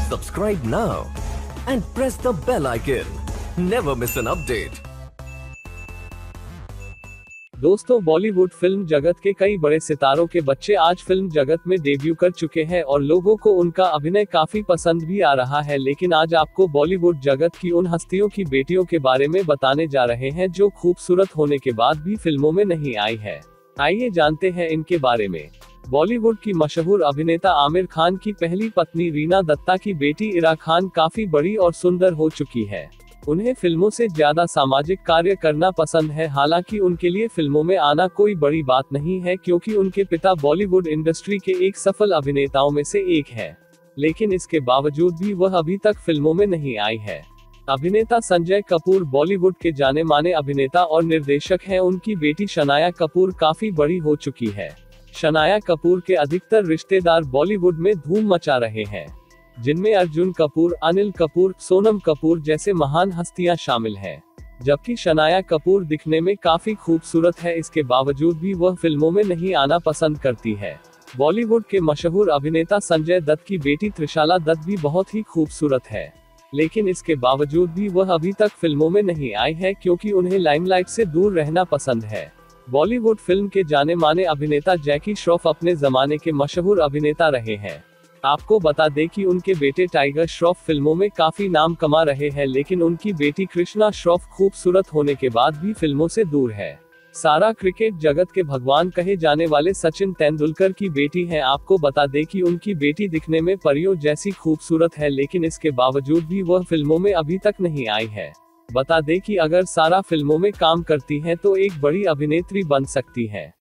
Subscribe now and press the bell icon. Never miss an update. दोस्तों, Bollywood film जगत के कई बड़े सितारों के बच्चे आज फिल्म जगत में डेब्यू कर चुके हैं और लोगों को उनका अभिनय काफी पसंद भी आ रहा है। लेकिन आज आपको बॉलीवुड जगत की उन हस्तियों की बेटियों के बारे में बताने जा रहे हैं जो खूबसूरत होने के बाद भी फिल्मों में नहीं आई है। आइए जानते हैं इनके बारे में। बॉलीवुड की मशहूर अभिनेता आमिर खान की पहली पत्नी रीना दत्ता की बेटी इरा खान काफी बड़ी और सुंदर हो चुकी है। उन्हें फिल्मों से ज्यादा सामाजिक कार्य करना पसंद है। हालांकि उनके लिए फिल्मों में आना कोई बड़ी बात नहीं है, क्योंकि उनके पिता बॉलीवुड इंडस्ट्री के एक सफल अभिनेताओं में से एक है। लेकिन इसके बावजूद भी वह अभी तक फिल्मों में नहीं आई है। अभिनेता संजय कपूर बॉलीवुड के जाने माने अभिनेता और निर्देशक हैं। उनकी बेटी शनाया कपूर काफी बड़ी हो चुकी है। शनाया कपूर के अधिकतर रिश्तेदार बॉलीवुड में धूम मचा रहे हैं, जिनमें अर्जुन कपूर, अनिल कपूर, सोनम कपूर जैसे महान हस्तियां शामिल हैं। जबकि शनाया कपूर दिखने में काफी खूबसूरत है, इसके बावजूद भी वह फिल्मों में नहीं आना पसंद करती है। बॉलीवुड के मशहूर अभिनेता संजय दत्त की बेटी त्रिशाला दत्त भी बहुत ही खूबसूरत है। लेकिन इसके बावजूद भी वह अभी तक फिल्मों में नहीं आई है, क्योंकि उन्हें लाइमलाइट से दूर रहना पसंद है। बॉलीवुड फिल्म के जाने माने अभिनेता जैकी श्रॉफ अपने जमाने के मशहूर अभिनेता रहे हैं। आपको बता दें कि उनके बेटे टाइगर श्रॉफ फिल्मों में काफी नाम कमा रहे हैं, लेकिन उनकी बेटी कृष्णा श्रॉफ खूबसूरत होने के बाद भी फिल्मों से दूर है। सारा क्रिकेट जगत के भगवान कहे जाने वाले सचिन तेंदुलकर की बेटी हैं। आपको बता दें कि उनकी बेटी दिखने में परियों जैसी खूबसूरत है, लेकिन इसके बावजूद भी वह फिल्मों में अभी तक नहीं आई है। बता दें कि अगर सारा फिल्मों में काम करती हैं तो एक बड़ी अभिनेत्री बन सकती हैं।